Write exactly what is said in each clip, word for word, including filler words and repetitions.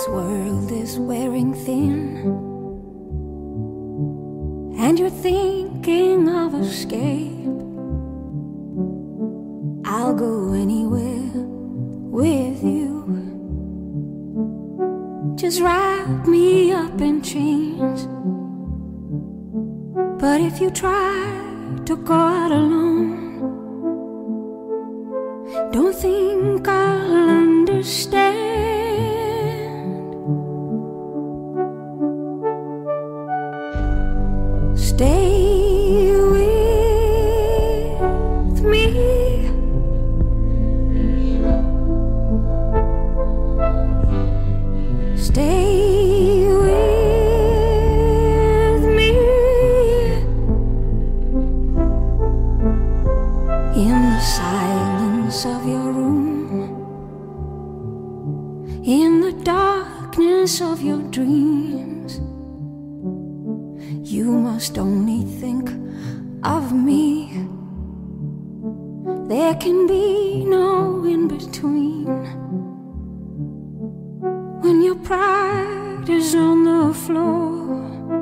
this world is wearing thin, and you're thinking of escape, I'll go anywhere with you. Just wrap me up in chains. But if you try to go out alone, don't think I'll understand. Stay with me. Stay with me. In the silence of your room, in the darkness of your dreams, you must only think of me. There can be no in-between. When your pride is on the floor,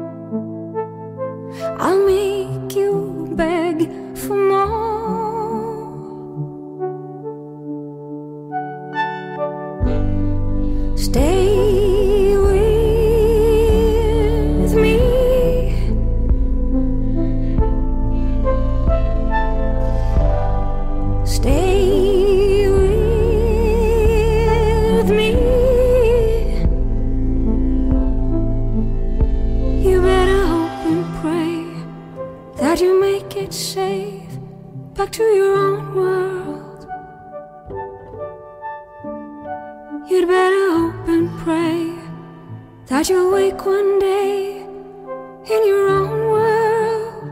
I'll make you beg for more. Stay with me. Stay with me. You better hope and pray that you make it safe back to your own world. You'd better hope and pray that you'll wake one day in your own world.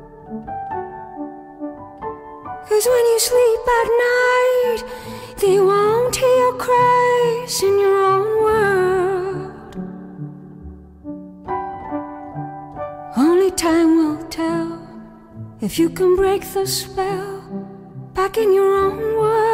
'Cause when you sleep at night, they won't hear your cries in your own world. Only time will tell if you can break the spell back in your own world.